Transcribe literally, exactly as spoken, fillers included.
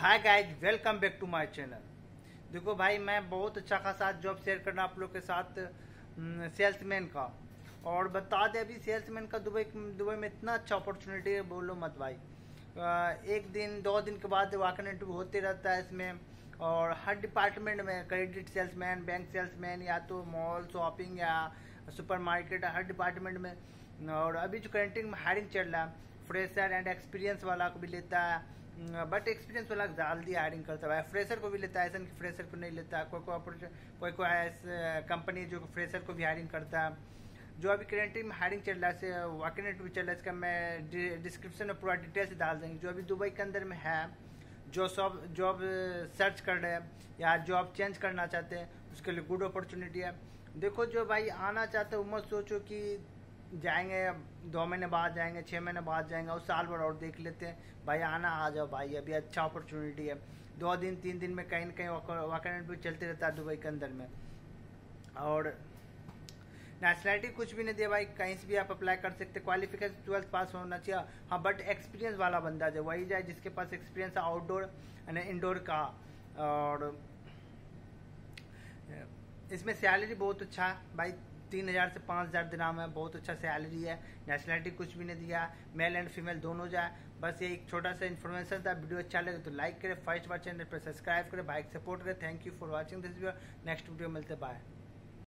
Hi guys, welcome back to my channel. देखो भाई, मैं बहुत अच्छा खासा जॉब शेयर करना आप लोग के साथ सेल्समैन का। और बता दे, अभी सेल्समैन का दुबई दुबई में इतना अच्छा अपॉर्चुनिटी है, बोलो मत भाई। अ, एक दिन दो दिन के बाद वॉक-इन इंटरव्यू होते रहता है इसमें। और हर डिपार्टमेंट में क्रेडिट सेल्समैन, बैंक सेल्समैन, या तो मॉल शॉपिंग या सुपर मार्केट, हर डिपार्टमेंट में। और अभी जो करेंटिंग में हायरिंग चल रहा है, फ्रेशर एंड एक्सपीरियंस वाला को भी लेता है। बट एक्सपीरियंस वाला जल्दी हायरिंग करता है। फ्रेशर को भी लेता है, ऐसा नहीं कि फ्रेशर को नहीं लेता है। कोई कोई कोई कोई ऐसे कंपनी जो फ्रेशर को भी हायरिंग करता है। जो अभी करेंटिंग में हायरिंग चल रहा है, वॉक-इन इंटरव्यू चल रहा है, इसका मैं डिस्क्रिप्शन में पूरा डिटेल से डाल देंगे। जो अभी दुबई के अंदर में है, जो सब जॉब सर्च कर रहे हैं या जॉब चेंज करना चाहते हैं, उसके लिए गुड अपॉर्चुनिटी है। देखो, जो भाई आना चाहते हो मत सोचो कि जाएंगे दो महीने बाद, जाएंगे छः महीने बाद, जाएंगे उस साल भर और देख लेते हैं। भाई आना, आ जाओ भाई, अभी अच्छा अपॉर्चुनिटी है। दो दिन तीन दिन में कहीं ना कहीं वॉक-इन भी चलते रहता है दुबई के अंदर में। और नेशनलिटी कुछ भी नहीं दिया भाई, कहीं से भी आप अप्लाई कर सकते। क्वालिफिकेशन ट्वेल्थ पास होना चाहिए, हाँ, बट एक्सपीरियंस वाला बंदा जो वही जाए जिसके पास एक्सपीरियंस है आउटडोर एंड इंडोर का। और इसमें सैलरी बहुत अच्छा है भाई, तीन हज़ार से पाँच हज़ार दिनाम है, बहुत अच्छा सैलरी है। नेशनलिटी कुछ भी नहीं दिया, मेल एंड फीमेल दोनों जाए। बस ये एक छोटा सा इन्फॉर्मेशन था। वीडियो अच्छा लगे तो लाइक करें, फर्स्ट बार चैनल पर सब्सक्राइब करें, भाई सपोर्ट करें। Thank you for watching this video. Next video मिलते, बाय।